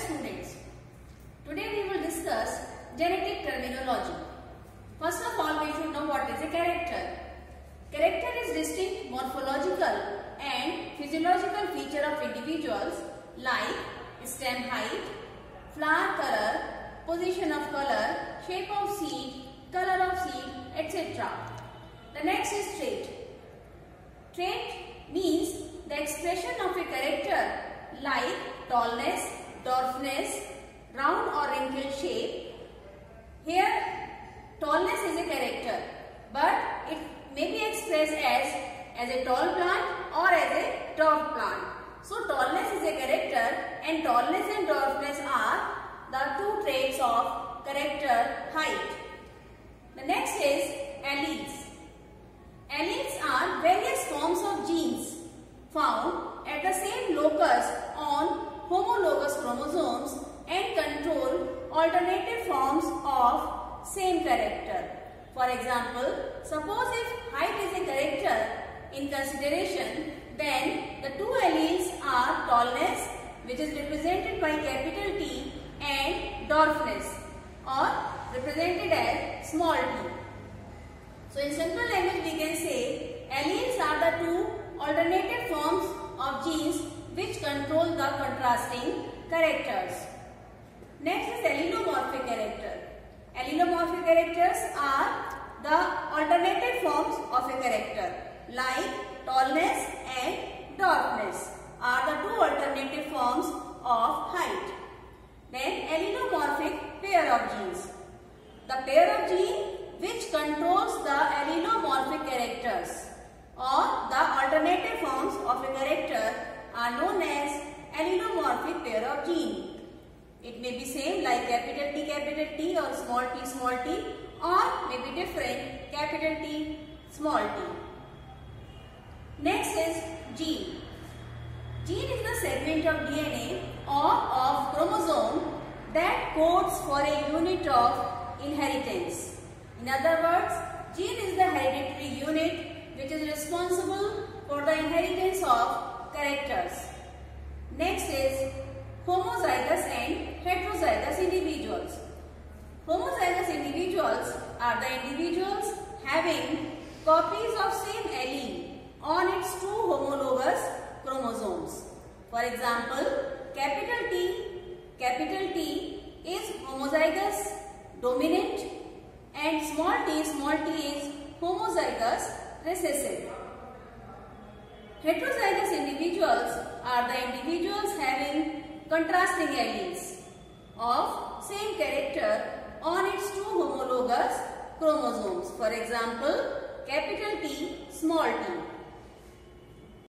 students, today we will discuss genetic terminology. First of all, we should know what is a character. Character is distinct morphological and physiological feature of individuals like stem height, flower color, position of color, shape of seed, color of seed, etc. The next is trait. Trait means the expression of a character like tallness, dwarfness, round or wrinkled shape. Here, tallness is a character, but it may be expressed as a tall plant or as a dwarf plant. So, tallness is a character and tallness and dwarfness are the two traits of character height. The next is alleles. Alleles are various forms of genes found at the same locus on homologous chromosomes and control alternative forms of same character. For example, suppose if height is a character in consideration, then the two alleles are tallness, which is represented by capital T, and dwarfness, or represented as small t. So in simple language we can say alleles are the two alternative forms of genes which control the contrasting characters. Next is allelomorphic character. Allelomorphic characters are the alternative forms of a character like tallness and dwarfness are the two alternative forms of height. Then allelomorphic pair of genes. The pair of genes which controls the allelomorphic characters or the alternative forms of a character are known as allelomorphic pair of gene. It may be same like capital T or small t or may be different capital T, small t. Next is gene. Gene is the segment of DNA or of chromosome that codes for a unit of inheritance. In other words, gene is the hereditary unit which is responsible for the inheritance of characters. Next is homozygous and heterozygous individuals. Homozygous individuals are the individuals having copies of same allele on its two homologous chromosomes. For example, capital T is homozygous dominant and small t is homozygous recessive. Heterozygous individuals are the individuals having contrasting alleles of same character on its two homologous chromosomes. For example, capital T, small t.